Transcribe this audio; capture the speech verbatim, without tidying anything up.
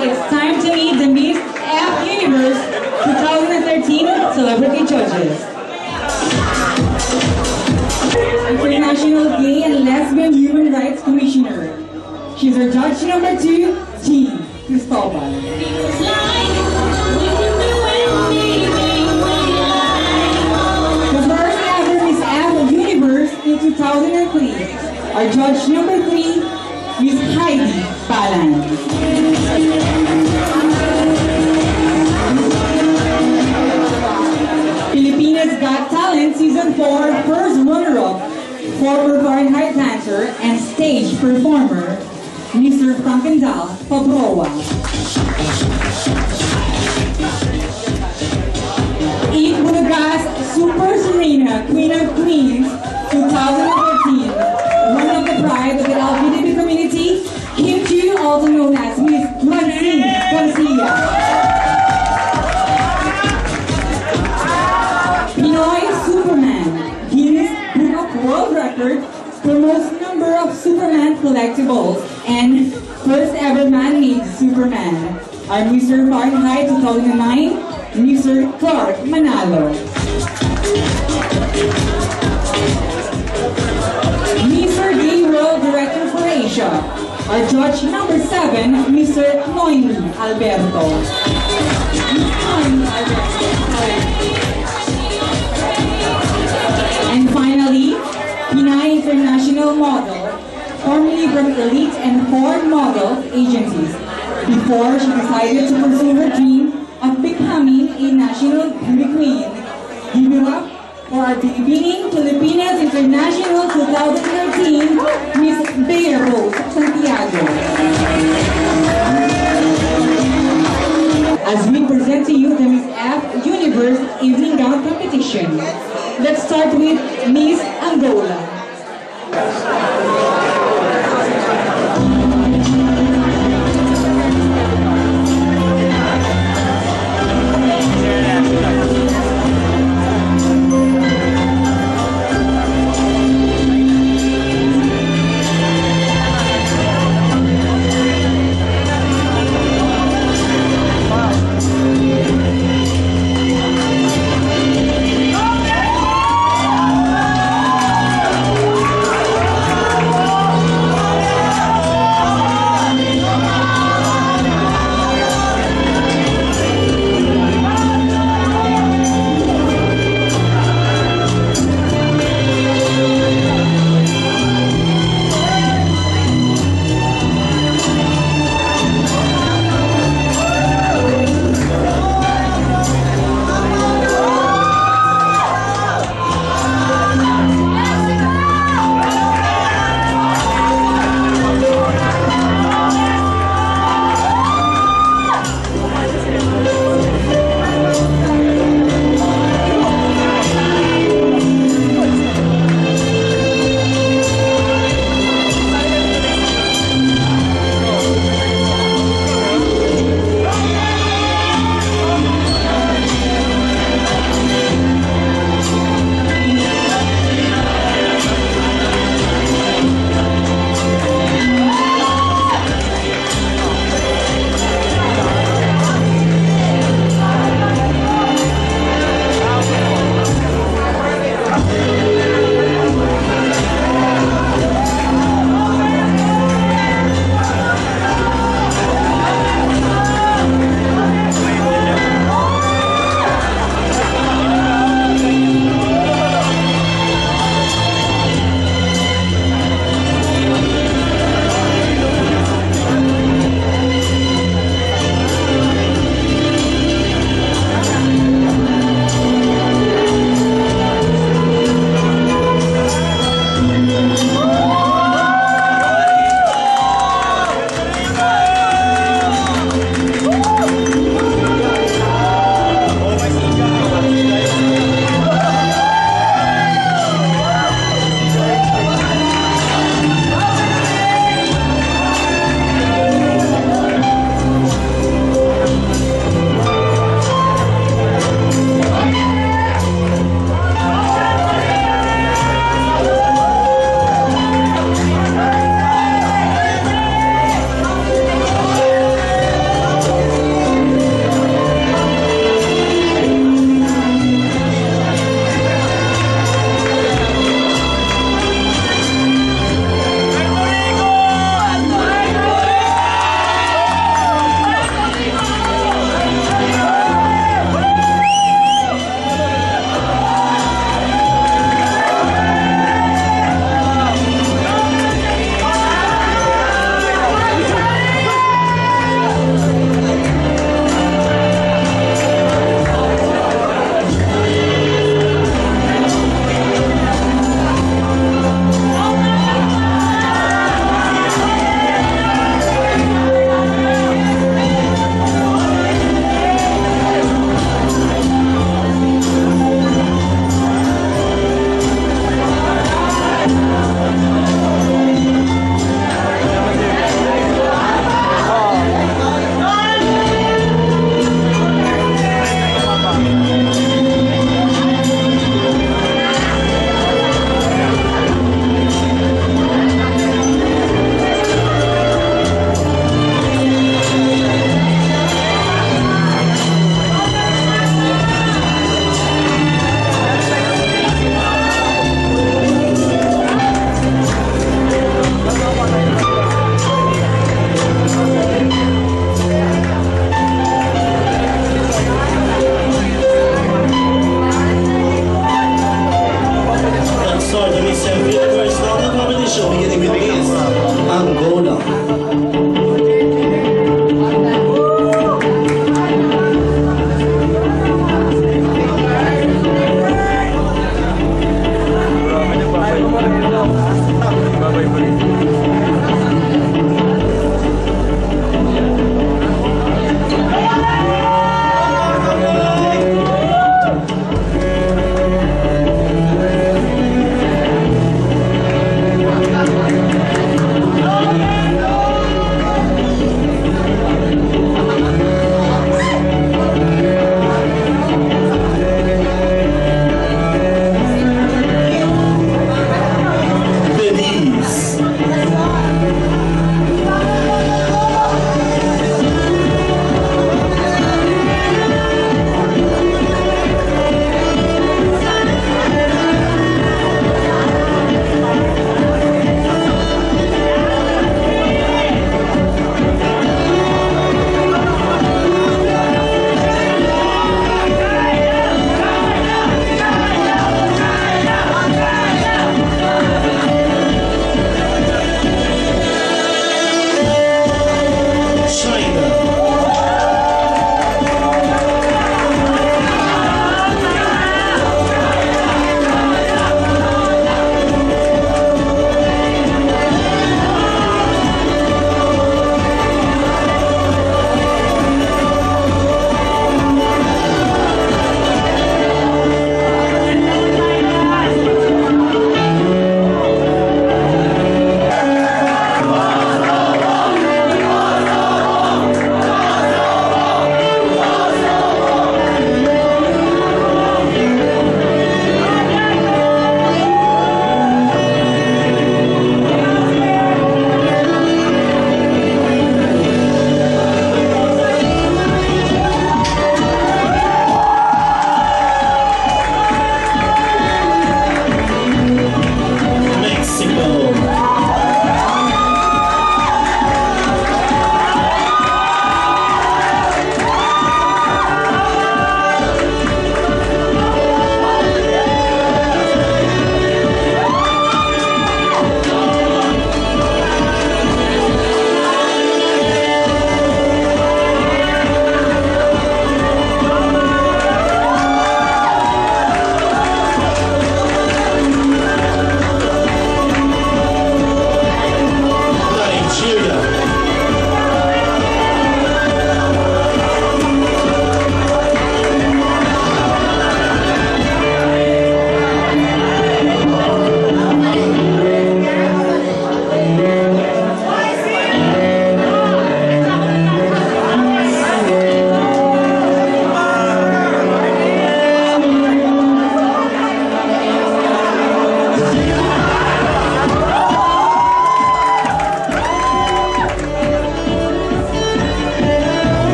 now it's time to meet the Miss F Universe twenty thirteen celebrity judges. International Gay and Lesbian Human Rights Commissioner. She's our judge number two, Jean Cristobal. The first ever Miss F Universe in two thousand three. Our judge number three, Miss Heidi Balan. Filipinas Got Talent Season four first runner-up, former Fahrenheit dancer and stage performer, Mister Frankendal Pabroa. Eat Bulagas Super Serena Queen of Queens twenty thirteen, one of the pride of the L G B T community, Kim Chu, also known as Miss Francine Garcia. Pinoy Superman, Guinness Book of World Record for most number of Superman collectibles and first ever man-made Superman are Mister Fahrenheit two thousand nine, Mister Clark Manalo. Mister Gay World Director for Asia, our judge number seven, Mister Noemi Alberto. Noemi Alberto. And finally, Pinay International Model, formerly from Elite and Ford Model agencies, before she decided to pursue her dream of becoming a national beauty queen. Give it up for our beginning Filipinas International twenty thirteen, Miss Bea Rose Santiago. As we present to you the Miss F Universe Evening Gown Competition, let's start with Miss Angola.